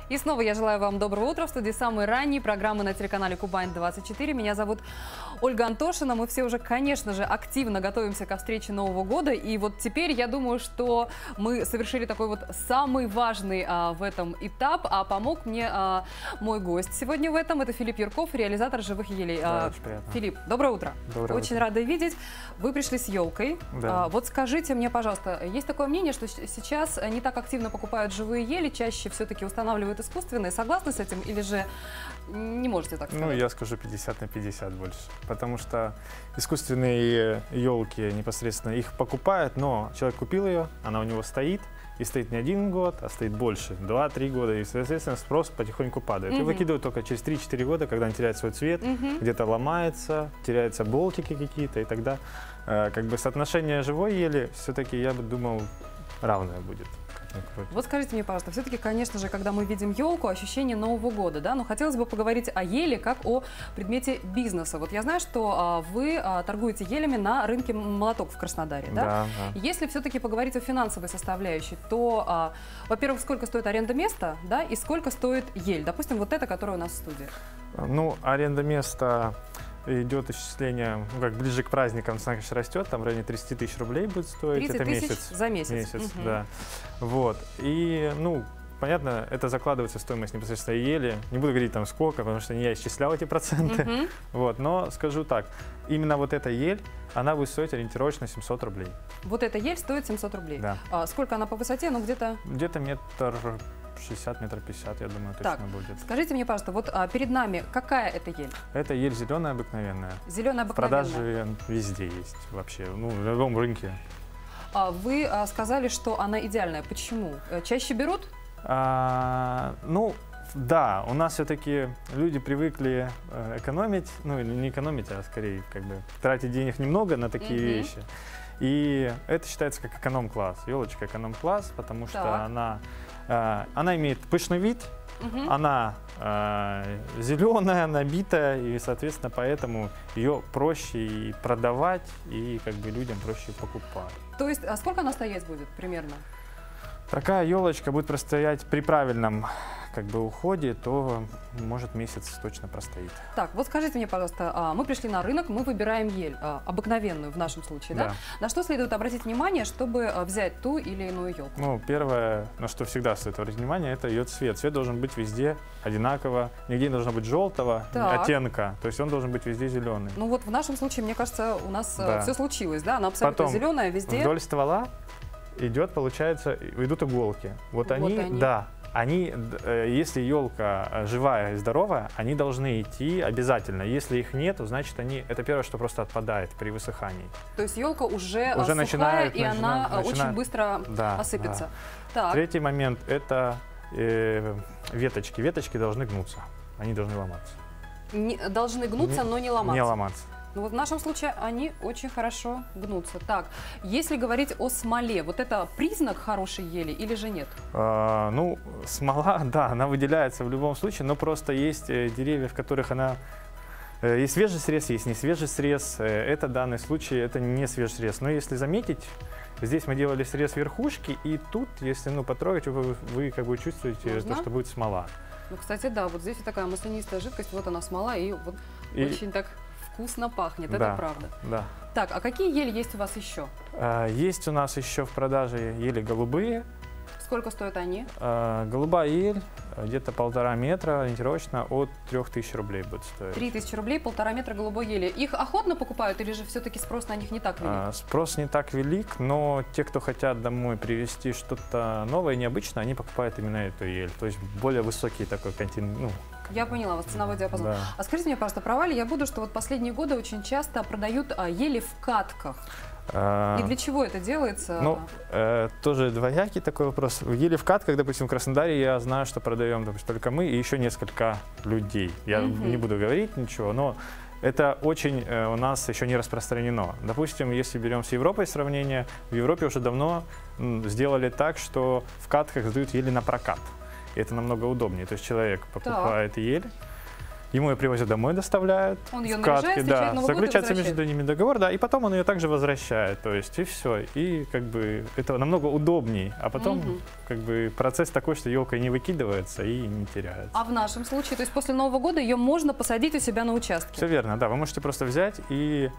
И снова я желаю вам доброго утра. В студии самой ранней программы на телеканале Кубань-24. Меня зовут Ольга Антошина. Мы все уже, конечно же, активно готовимся ко встрече Нового года. И вот теперь я думаю, что мы совершили такой вот самый важный в этом этап. А помог мне мой гость сегодня в этом. Это Филипп Юрков, реализатор «Живых елей». Да, очень приятно. Филипп, доброе утро. Доброе Очень утро. рада видеть. Вы пришли с елкой. Да. Вот скажите мне, пожалуйста, есть такое мнение, что сейчас не так активно покупают живые ели, чаще все-таки устанавливают искусственные. Согласны с этим или же не можете так сказать? Ну, я скажу 50 на 50 больше. Потому что искусственные елки непосредственно их покупают, но человек купил ее, она у него стоит, и стоит не 1 год, а стоит больше, 2-3 года, и, соответственно, спрос потихоньку падает. И выкидывают только через 3-4 года, когда он теряет свой цвет, где-то ломается, теряются болтики какие-то, и тогда как бы соотношение живой ели все-таки, я бы думал, равное будет. Вот скажите мне, пожалуйста, все-таки, конечно же, когда мы видим елку, ощущение Нового года, да, но хотелось бы поговорить о еле как о предмете бизнеса. Вот я знаю, что вы торгуете елями на рынке Молоток в Краснодаре, да? Да. Если все-таки поговорить о финансовой составляющей, то, во-первых, сколько стоит аренда места, да, и сколько стоит ель? Допустим, вот эта, которая у нас в студии. Ну, аренда места идет исчисление, ну, как ближе к праздникам цена, конечно, растет, там в районе 30 тысяч рублей будет стоить. 30 это тысяч месяц. за месяц. Месяц, да. Вот. И, ну, понятно, это закладывается в стоимость непосредственно ели. Не буду говорить там сколько, потому что не я исчислял эти проценты. Вот. Но скажу так, именно вот эта ель, она будет стоить ориентировочно 700 рублей. Вот эта ель стоит 700 рублей. Да. Сколько она по высоте? Ну, где-то... Где-то 1,60 м, 1,50 м, я думаю, точно Так, будет. скажите мне, пожалуйста, вот перед нами какая это ель? Это ель зеленая обыкновенная. Зеленая В обыкновенная. продаже везде есть вообще, ну, в любом рынке. Вы сказали, что она идеальная. Почему? Чаще берут? Ну, да, у нас все-таки люди привыкли экономить, ну или не экономить, а скорее как бы тратить денег немного на такие вещи. И это считается как эконом-класс, елочка эконом-класс, потому что она имеет пышный вид, она зеленая, набитая, и, соответственно, поэтому ее проще и продавать, и как бы людям проще покупать. То есть, а сколько она стоять будет примерно? Такая елочка будет простоять при правильном как бы уходе, то может месяц точно простоит. Так, вот скажите мне, пожалуйста, мы пришли на рынок, мы выбираем ель, обыкновенную в нашем случае, да? На что следует обратить внимание, чтобы взять ту или иную елку? Ну, первое, на что всегда стоит обратить внимание, это ее цвет. Цвет должен быть везде одинаково, нигде не должно быть желтого оттенка, то есть он должен быть везде зеленый. Ну вот в нашем случае, мне кажется, у нас все случилось, да? Она абсолютно зеленая везде. Вдоль ствола идет, получается, идут иголки. Вот они, да. Они, если елка живая и здоровая, они должны идти обязательно. Если их нет, то значит это первое, что просто отпадает при высыхании. То есть елка уже сухая, и она очень быстро осыпется. Да. Так. Третий момент – это веточки. Веточки должны гнуться, они должны ломаться. Должны гнуться, но не ломаться. Не ломаться. Ну вот в нашем случае они очень хорошо гнутся. Так, если говорить о смоле, вот это признак хорошей ели или же нет? Ну, смола, да, она выделяется в любом случае, но просто есть деревья, в которых она... Есть свежий срез, есть не свежий срез. Это данный случай, это не свежий срез. Но если заметить, здесь мы делали срез верхушки, и тут, если потрогать, вы как бы чувствуете, то, что будет смола. Ну, кстати, да, вот здесь такая маслянистая жидкость, вот она смола, и вот очень так... вкусно пахнет, это правда. Да. Так, а какие ели есть у вас еще? Есть у нас еще в продаже ели голубые. Сколько стоят они? Голубая ель где-то 1,5 метра, ориентировочно от 3000 рублей будет стоить. 3000 рублей, 1,5 метра голубой ели. Их охотно покупают или же все-таки спрос на них не так велик? Спрос не так велик, но те, кто хотят домой привезти что-то новое, необычное, они покупают именно эту ель. То есть более высокий такой континент. Я поняла, вас ценовой диапазон. Да. А скажите мне, пожалуйста, права ли я буду, что вот последние годы очень часто продают ели в катках? И для чего это делается? Ну, тоже двоякий такой вопрос. Ели в катках, допустим, в Краснодаре я знаю, что продаем, допустим, только мы и еще несколько людей. Я не буду говорить ничего, но это очень у нас еще не распространено. Допустим, если берем с Европой сравнение, в Европе уже давно сделали так, что в катках сдают ели на прокат. И это намного удобнее. То есть человек покупает ель, ему ее привозят домой, доставляют. Он ее в наряжает, катке, встречает да, Новый год и заключается возвращает. между ними договор, да, и потом он ее также возвращает, то есть и все, и как бы это намного удобней, а потом как бы процесс такой, что елка не выкидывается и не теряется. А в нашем случае, то есть после Нового года ее можно посадить у себя на участке? Все верно, да, вы можете просто взять и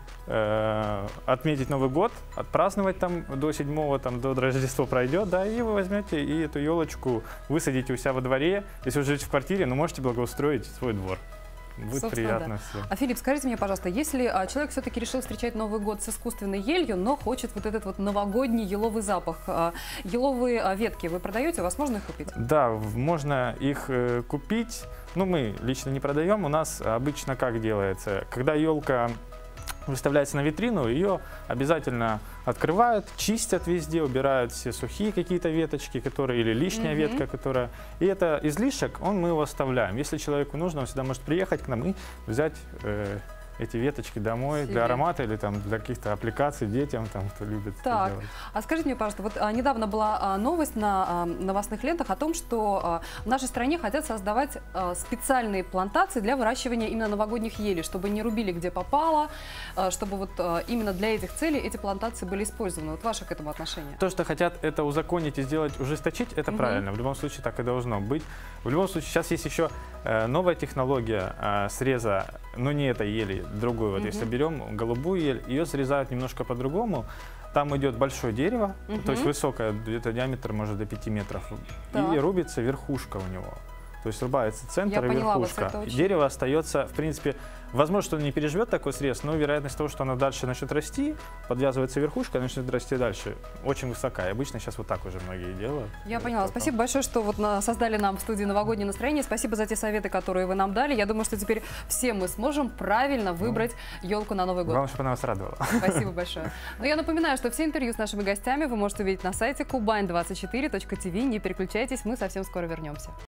отметить Новый год, отпраздновать там до 7-го, там до Рождества пройдет, да, и вы возьмете и эту елочку высадите у себя во дворе. Если вы живете в квартире, ну можете благоустроить свой двор. Будет Собственно, приятно да. всем. А, Филипп, скажите мне, пожалуйста, если человек все-таки решил встречать Новый год с искусственной елью, но хочет вот этот вот новогодний еловый запах, еловые ветки вы продаете, у вас можно их купить? Да, можно их купить. Ну, мы лично не продаем. У нас обычно как делается? Когда елка выставляется на витрину, ее обязательно открывают, чистят везде, убирают все сухие какие-то веточки, которые, или лишняя ветка, которая... И это излишек, мы его оставляем. Если человеку нужно, он всегда может приехать к нам и взять эти веточки домой Себе. для аромата или там для каких-то аппликаций детям, там, кто любит это Так, делать. а скажите мне, пожалуйста, вот недавно была новость на новостных лентах о том, что в нашей стране хотят создавать специальные плантации для выращивания именно новогодних елей, чтобы не рубили где попало, чтобы вот именно для этих целей эти плантации были использованы. Вот ваше к этому отношение? То, что хотят это узаконить и сделать, ужесточить, это правильно. В любом случае так и должно быть. В любом случае сейчас есть еще новая технология среза, но не этой ели, другую. Вот если берем голубую ель, ее срезают немножко по-другому. Там идет большое дерево, то есть высокое, где-то диаметр может до 5 метров, Так. и рубится верхушка у него. То есть рубается центр Я и поняла вас, верхушка. это очень- Дерево остается, в принципе, возможно, что он не переживет такой срез, но вероятность того, что оно дальше начнет расти, подвязывается верхушка, начнет расти дальше, очень высока. И обычно сейчас вот так уже многие делают. Я Вот поняла. так вот. Спасибо большое, что вот создали нам в студии новогоднее настроение. Спасибо за те советы, которые вы нам дали. Я думаю, что теперь все мы сможем правильно выбрать елку на Новый год. Главное, чтобы она вас радовала. Спасибо большое. Но я напоминаю, что все интервью с нашими гостями вы можете увидеть на сайте kuban24.tv. Не переключайтесь, мы совсем скоро вернемся.